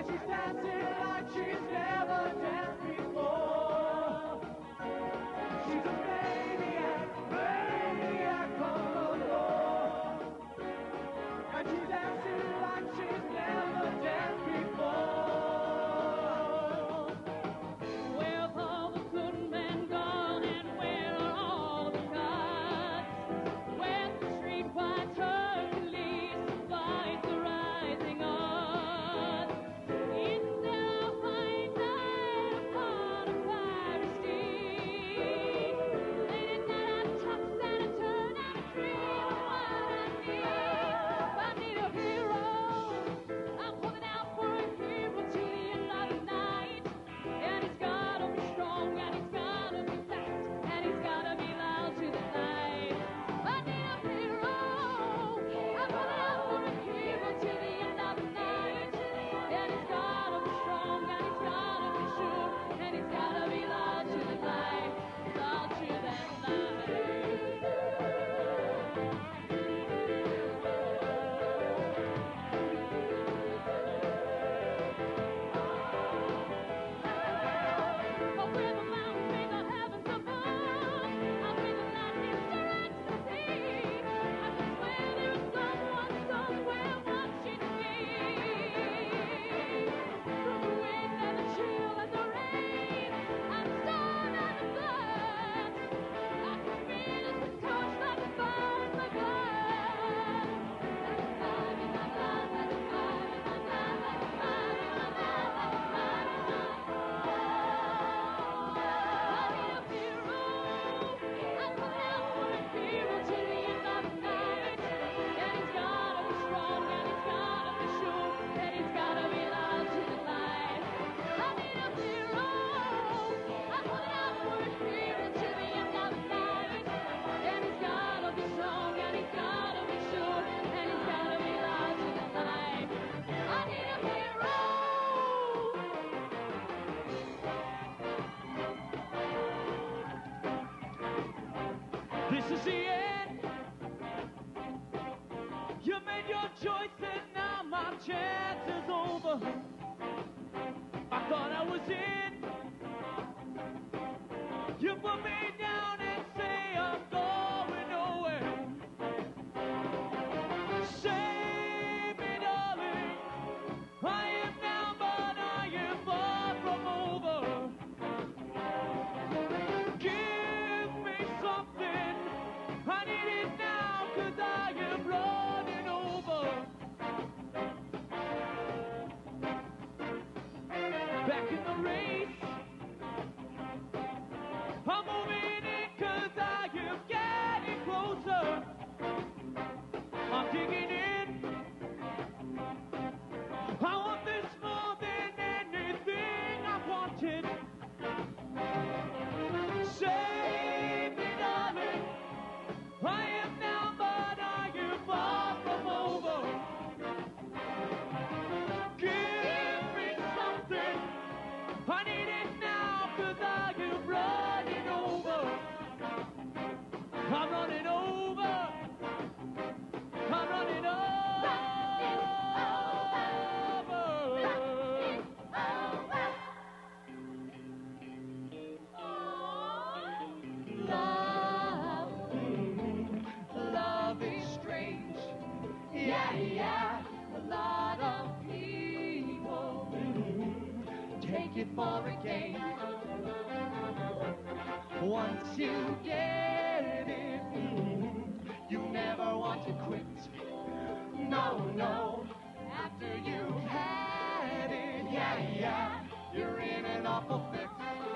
S4: and she's dancing like she's never danced before. She's a maniac, maniac on the floor, and she's dancing like she's never danced before.
S2: Where's all the good men gone, and where are all the gods? Where's the street white Hercules to fight the rising odds? It's now fine night upon a fiery steed. Late at night I toss and I turn and I dream of what I need. I need a hero. I'm holding out for a hero to the end of the night. And he's gotta be strong, and he's gotta be fast, and he's gotta be loud to the night. I need a hero. I'm holding out for a hero to the end of the night. And he's gotta be strong, and he's gotta be sure, and he's gotta be loud to the night, loud to that night. But with a loud ring of heavens above, I'll bring the lightning straight to sea. I can swear there is someone somewhere watching me. Through the wind and the chill and the rain, and the storm and the flood, I can feel it touch like a fire in my blood. Like a fire in my blood, like a fire in my blood, like a fire in my blood, like a fire in my blood. I need a hero. I'm coming out for a hero to the end of the night. And he's gotta be strong, and he's gotta be sure, and he's gotta be loud to the light. I need a hero. I'm coming out for a hero to the end of the night. And he's gotta be strong, and he's gotta be sure, and he's gotta be loud to the light. I need a hero.
S4: This is the end. You made your choice and now my chance is over. I thought I was in. You put me down and say I'm going nowhere. Save me, darling. I am down, but I am far from over. Give me something. I need it now, 'cause I am running over. Back in the race, I'm moving in, 'cause I am getting closer. I'm digging in. I want this more than anything I wanted. Save me, darling. I am down, but I am far from over. Give me something. I need it now, 'cause I am running over. I'm running over. I'm running over. Love, love is strange. Yeah, yeah. A lot of people take it for a game. Once you get it, you never want to quit. No, no. After you've had it, yeah, yeah, you're in an awful fix.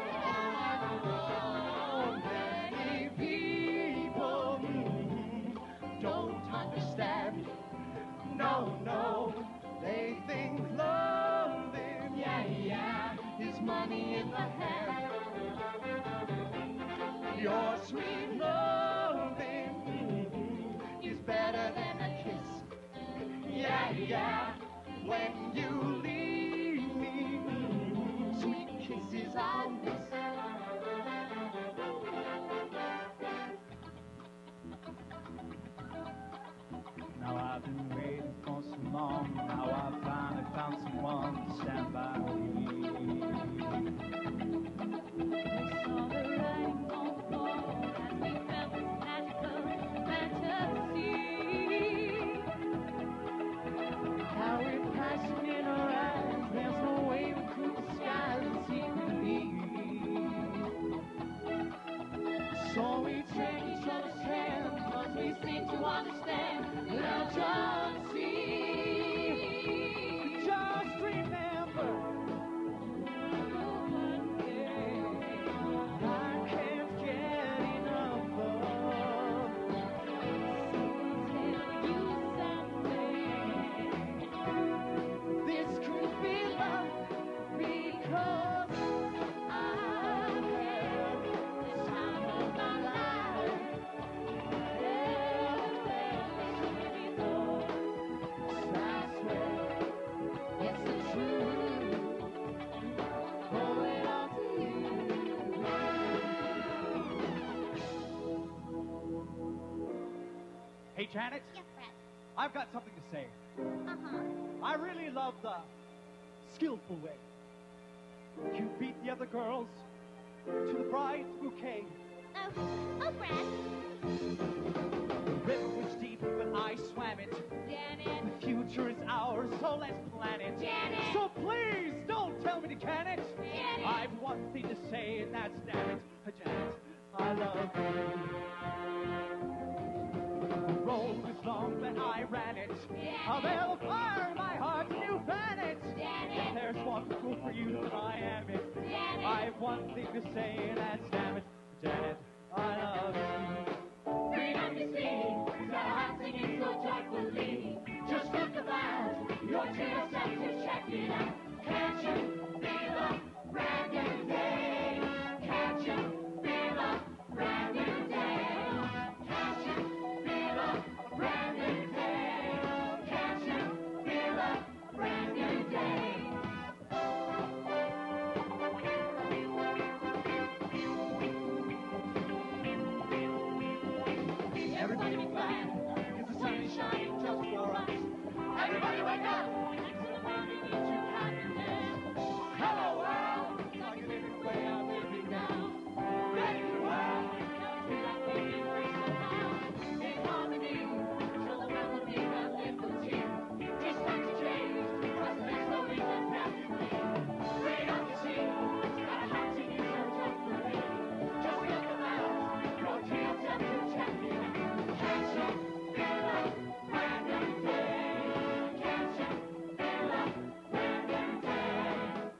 S4: Oh, many people mm, don't understand. No, no, they think loving, yeah, yeah, is money in the hand. Your sweet loving mm, is better than a kiss. Yeah, yeah, when you leave me, mm, sweet kisses I miss.
S1: Now I've been waiting for so long. Now I finally found someone to stand Hey, Janet,
S3: Yes, Brett.
S1: I've got something to say.
S3: Uh-huh.
S1: I really love the skillful way you beat the other girls to the bride's bouquet.
S3: Oh, oh, Brett.
S1: The river was deep, but I swam it.
S2: Janet.
S1: The future is ours, so let's plan it.
S2: Janet.
S1: So please don't tell me to can it.
S2: Janet.
S1: I've one thing to say, and that's damn it, Janet, I love you. The road was long, but I ran it. A bell of fire in my heart, and you fan it.
S2: Janet.
S1: There's one fool for you, and I am it.
S2: Janet.
S1: I've one thing to say, and that's damn it, Janet, I love you.
S4: Freedom you see, is our hearts singing so joyfully. Just look around, your true self to check it out. Can't you feel a brand new day? Can't you feel a brand new day? Can't you feel a brand new day? Can't you feel a brand new day? Everybody be glad, 'cause the sun is shining just for us. Everybody wake up! Hello world! It's like a different way I'm living now. Thank you world! In harmony, show the world that we have liberty. Just like to change, trust me slowly and passively. Freedom you see, it's got a heart singing so joyfully. Just look around, your tears have to check it out. Can't you feel a brand new day? Can't you feel a brand new day?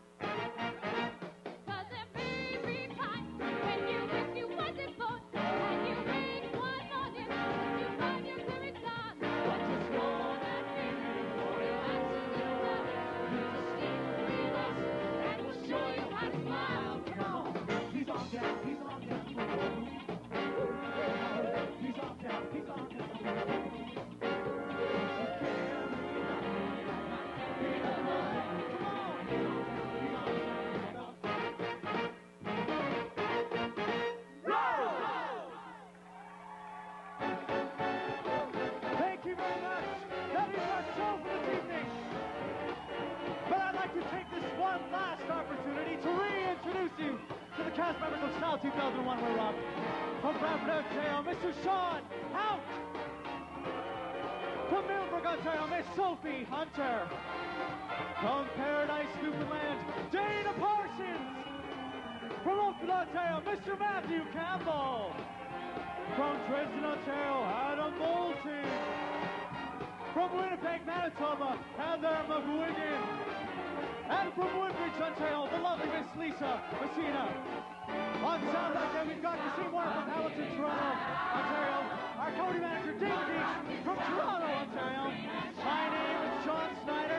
S2: Cause it made me cry when you wish you wasn't born. And you made one more difference if you find your spirit gone.
S4: But just wanna be for your absolute love. You just stay with us, and we'll show you how to smile. Come on, he's on down, he's on down. He's on down, he's on down.
S1: Thank you very much. That is our show for this evening. But I'd like to take this one last opportunity to reintroduce you to the cast members of Style two thousand one We're Rock. From Bradford, Ontario, Mister Sean Hout. From Millbrook, Ontario, Miss Sophie Hunter. From Paradise, Newfoundland, Dana Parsons. From Oakland, Ontario, Mister Matthew Campbell. From Dresden, Ontario, Adam Bolton. From Winnipeg, Manitoba, Heather McWiggin. And from Woodbridge, Ontario, the lovely Miss Lisa Messina. On sound like that, we've got Christine Warner from Hamilton, Toronto, Ontario. Our Cody manager, David Deach from Toronto, Ontario. My name is John Snyder.